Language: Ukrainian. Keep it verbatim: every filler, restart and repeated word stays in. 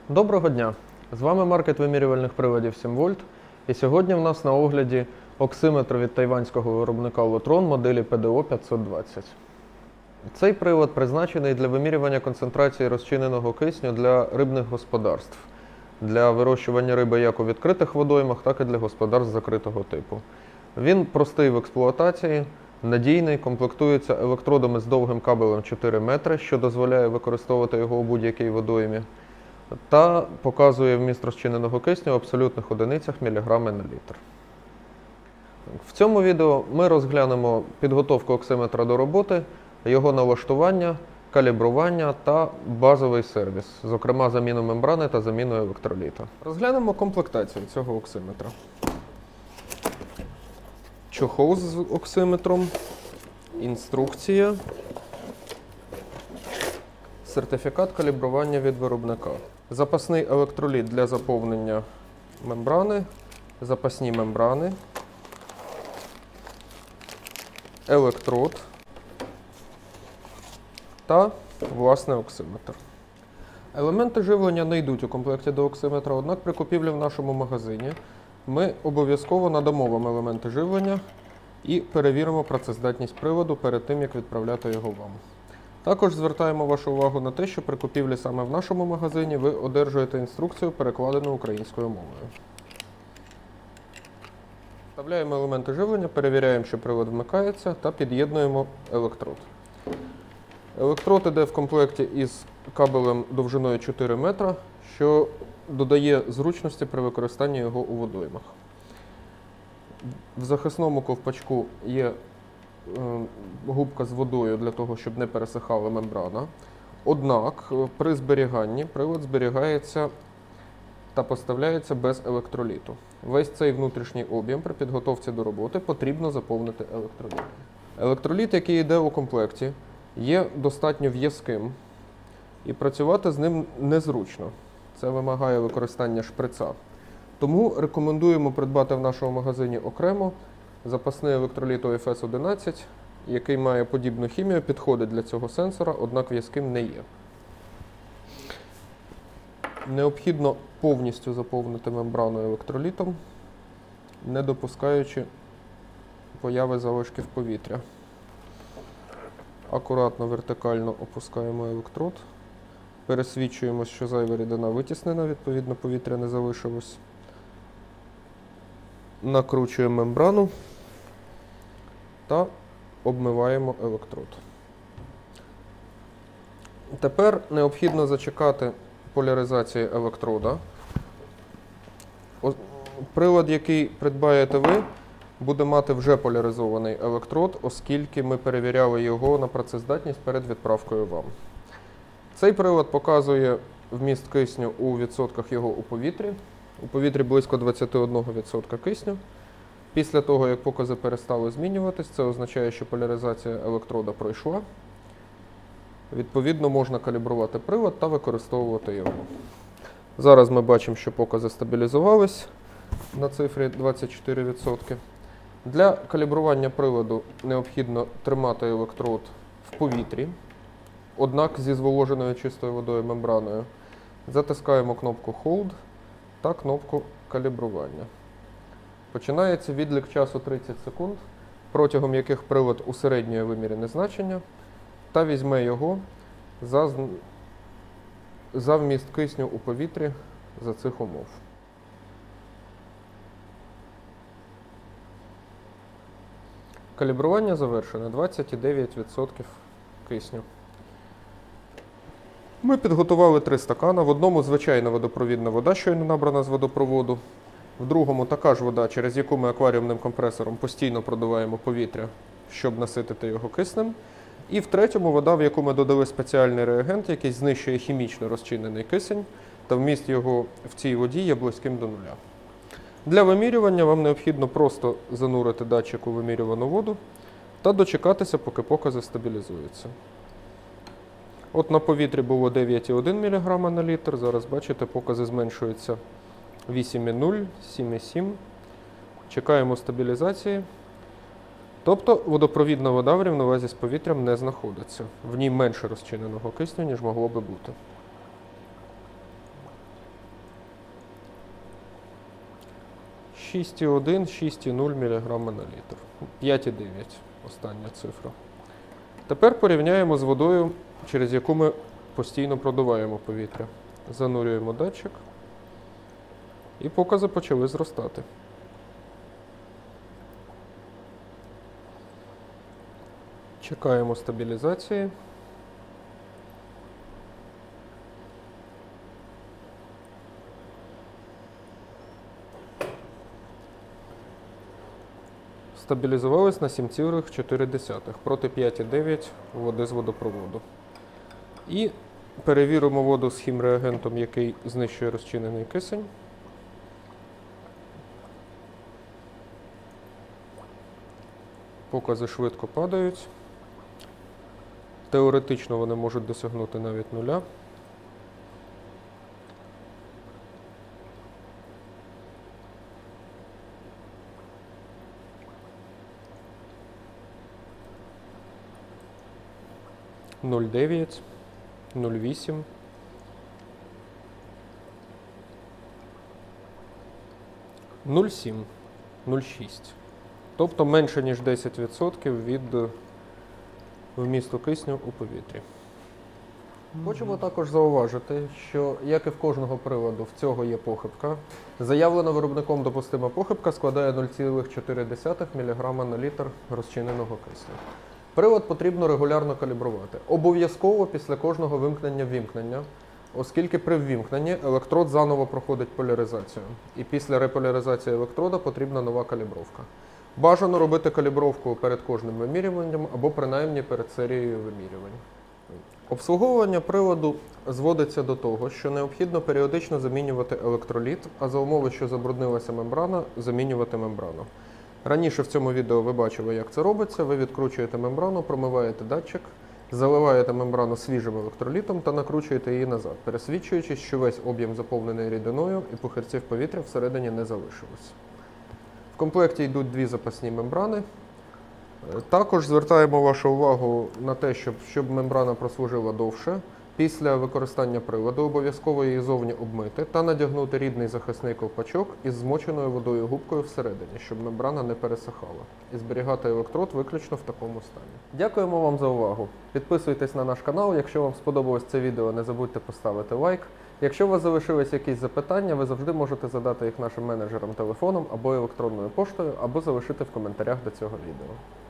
Доброго дня! З вами маркет вимірювальних приладів сім вольт. І сьогодні в нас на огляді оксиметр від тайванського виробника Lotron моделі пі ді о п'ятсот двадцять. Цей прилад призначений для вимірювання концентрації розчиненого кисню для рибних господарств, для вирощування риби як у відкритих водоймах, так і для господарств закритого типу. Він простий в експлуатації, надійний, комплектується електродами з довгим кабелем чотири метри, що дозволяє використовувати його у будь-якій водоймі, та показує вміст розчиненого кисню в абсолютних одиницях міліграми на літр. В цьому відео ми розглянемо підготовку оксиметра до роботи, його налаштування, калібрування та базовий сервіс, зокрема заміну мембрани та заміну електроліта. Розглянемо комплектацію цього оксиметра. Чохол з оксиметром, інструкція, сертифікат калібрування від виробника, запасний електроліт для заповнення мембрани, запасні мембрани, електрод та, власне, оксиметр. Елементи живлення не йдуть у комплекті до оксиметра, однак при купівлі в нашому магазині ми обов'язково надамо вам елементи живлення і перевіримо працездатність приладу перед тим, як відправляти його вам. Також звертаємо вашу увагу на те, що при купівлі саме в нашому магазині ви одержуєте інструкцію, перекладену українською мовою. Вставляємо елементи живлення, перевіряємо, що прилад вмикається, та під'єднуємо електрод. Електрод іде в комплекті із кабелем довжиною чотири метри, що додає зручності при використанні його у водоймах. В захисному ковпачку є губка з водою для того, щоб не пересихала мембрана. Однак при зберіганні прилад зберігається та поставляється без електроліту. Весь цей внутрішній об'єм при підготовці до роботи потрібно заповнити електролітом. Електроліт, який йде у комплекті, є достатньо в'язким і працювати з ним незручно. Це вимагає використання шприца. Тому рекомендуємо придбати в нашому магазині окремо запасний електроліт о еф ес одинадцять, який має подібну хімію, підходить для цього сенсора, однак в'язким не є. Необхідно повністю заповнити мембрану електролітом, не допускаючи появи залишків повітря. Акуратно вертикально опускаємо електрод, пересвідчуємося, що зайва рідина витіснена, відповідно повітря не залишилось. Накручуємо мембрану та обмиваємо електрод. Тепер необхідно зачекати поляризації електрода. Прилад, який придбаєте ви, буде мати вже поляризований електрод, оскільки ми перевіряли його на працездатність перед відправкою вам. Цей прилад показує вміст кисню у відсотках його у повітрі. У повітрі близько двадцять один відсоток кисню. Після того, як покази перестали змінюватись, це означає, що поляризація електрода пройшла. Відповідно, можна калібрувати прилад та використовувати його. Зараз ми бачимо, що покази стабілізувались на цифрі двадцять чотири відсотки. Для калібрування приладу необхідно тримати електрод в повітрі, однак зі зволоженою чистою водою мембраною. Затискаємо кнопку Hold та кнопку калібрування. Починається відлік часу тридцять секунд, протягом яких прилад усереднює вимірене значення та візьме його за, за вміст кисню у повітрі за цих умов. Калібрування завершено, двадцять дев'ять відсотків кисню. Ми підготували три стакана. В одному звичайна водопровідна вода, щойно набрана з водопроводу. В другому така ж вода, через яку ми акваріумним компресором постійно продуваємо повітря, щоб наситити його киснем. І в третьому вода, в яку ми додали спеціальний реагент, який знищує хімічно розчинений кисень, та вміст його в цій воді є близьким до нуля. Для вимірювання вам необхідно просто занурити датчик у вимірювану воду та дочекатися, поки покази стабілізуються. От на повітрі було дев'ять цілих одна десята міліграма на літр, зараз бачите, покази зменшуються вісім цілих нуль, сім цілих сім. Чекаємо стабілізації. Тобто водопровідна вода в рівновазі з повітрям не знаходиться. В ній менше розчиненого кисню, ніж могло би бути. шість цілих один - шість цілих нуль мг на літр. п'ять цілих дев'ять остання цифра. Тепер порівняємо з водою, через яку ми постійно продуваємо повітря. Занурюємо датчик. І покази почали зростати. Чекаємо стабілізації. Стабілізувались на сім цілих чотири десятих проти п'ять цілих дев'ять води з водопроводу. І перевіримо воду з хімреагентом, який знищує розчинений кисень. Покази швидко падають. Теоретично вони можуть досягнути навіть нуля. нуль цілих дев'ять, нуль цілих вісім. нуль цілих сім, нуль цілих шість. Тобто менше, ніж десять відсотків від вмісту кисню у повітрі. Хочемо також зауважити, що, як і в кожного приладу, в цього є похибка. Заявлена виробником допустима похибка складає нуль цілих чотири десятих мг на літр розчиненого кисню. Прилад потрібно регулярно калібрувати. Обов'язково після кожного вимкнення-вімкнення, оскільки при ввімкненні електрод заново проходить поляризацію. І після реполяризації електрода потрібна нова калібровка. Бажано робити калібровку перед кожним вимірюванням або принаймні перед серією вимірювань. Обслуговування приладу зводиться до того, що необхідно періодично замінювати електроліт, а за умови, що забруднилася мембрана, замінювати мембрану. Раніше в цьому відео ви бачили, як це робиться. Ви відкручуєте мембрану, промиваєте датчик, заливаєте мембрану свіжим електролітом та накручуєте її назад, пересвідчуючись, що весь об'єм заповнений рідиною і пухирців повітря всередині не залишилось. В комплекті йдуть дві запасні мембрани. Також звертаємо вашу увагу на те, щоб, щоб мембрана прослужила довше. Після використання приладу обов'язково її зовні обмити та надягнути рідний захисний ковпачок із змоченою водою губкою всередині, щоб мембрана не пересихала. І зберігати електрод виключно в такому стані. Дякуємо вам за увагу. Підписуйтесь на наш канал. Якщо вам сподобалось це відео, не забудьте поставити лайк. Якщо у вас залишились якісь запитання, ви завжди можете задати їх нашим менеджерам телефоном або електронною поштою, або залишити в коментарях до цього відео.